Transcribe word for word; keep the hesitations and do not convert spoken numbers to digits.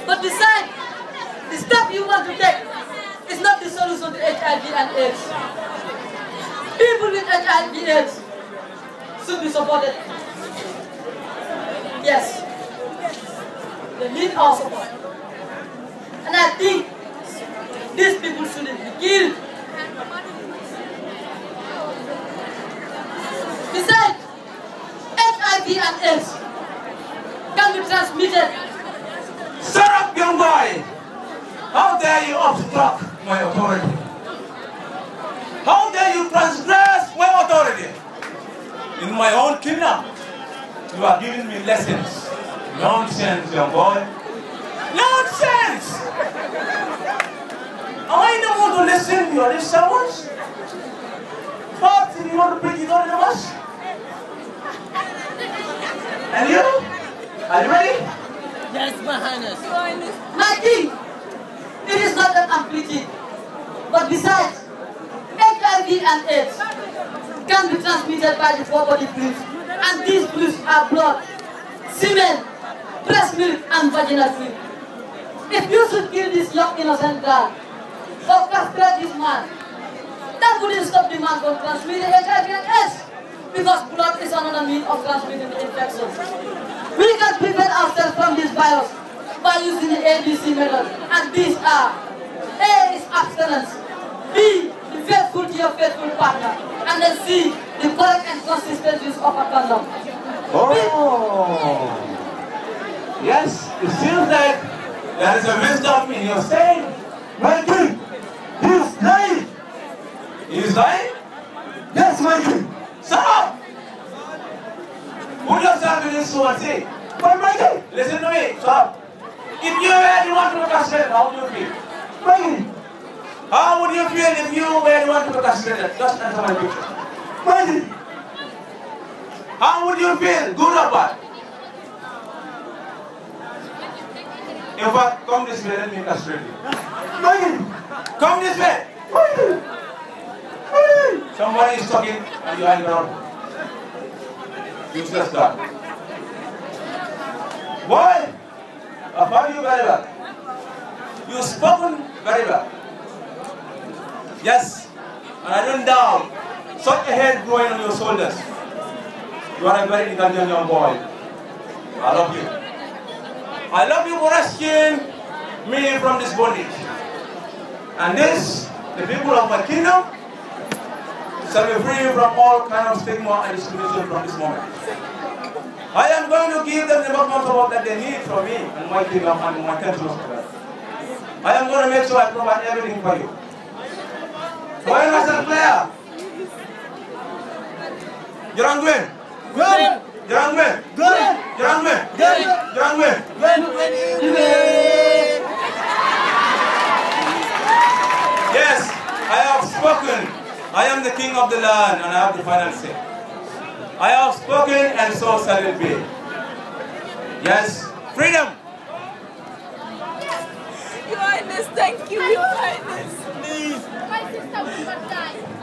But besides, the step you want to take is not the solution to H I V and AIDS. People with H I V AIDS should be supported. Yes, they need our support. And I think these people shouldn't be killed. Besides, H I V and AIDS can be transmitted. Shut up, young boy! How dare you obstruct my authority? How dare you transgress my authority? In my own kingdom, you are giving me lessons. Nonsense, young boy. Nonsense! Am I the one to listen to your sermons? What, if you want to preach it on the bus? And you? Are you ready? Yes, my Highness. My king, it is not that I'm preaching. But besides, H I V and AIDS can be transmitted by the four body fluids. And these fluids are blood, semen, breast milk, and vaginal fluid. If you should kill this young innocent girl, or castrate this man, that wouldn't stop the man from transmitting H I V and AIDS. Because blood is another means of transmitting the infection. We can prevent ourselves from this virus by using the A B C method. And these are: A is abstinence, B, the faithful to your faithful partner, and then C, the correct and consistent use of a condom. Oh! Yes, it seems like there is a wisdom in your saying. My king, he is lying. He is lying? Yes, my king. Shut up! Put yourself in this one, say. But my king, Listen to me, shut up. If you were the one to be castrated, how would you feel? my king, How would you feel if you were the one to be castrated? Just answer my question. my king, How would you feel? Good or bad? In fact, come this way, let me castrate you. my king, Come this way. my king, my king. Somebody is talking and you are around. Useless guy. Boy, I found you very well. You've spoken very well. Yes, and I don't doubt such a head growing on your shoulders. You are a very intelligent young boy. I love you. I love you for rescuing me from this bondage. And this, the people of my kingdom, shall be free from all kind of stigma and discrimination from this moment. I am going to give them the maximum support that they need from me and my kingdom and my country. I am going to make sure I provide everything for you. Why Master Player? Jarang Gwen. Good, Jarang Gwen. good, Jarang Gwen. good, Jarang Gwen. good. Yes, I have spoken. I am the king of the land and I have the final say. I have spoken and so shall it be. Yes, freedom. Your Highness, thank you, Your Highness. Please. My sister will not die.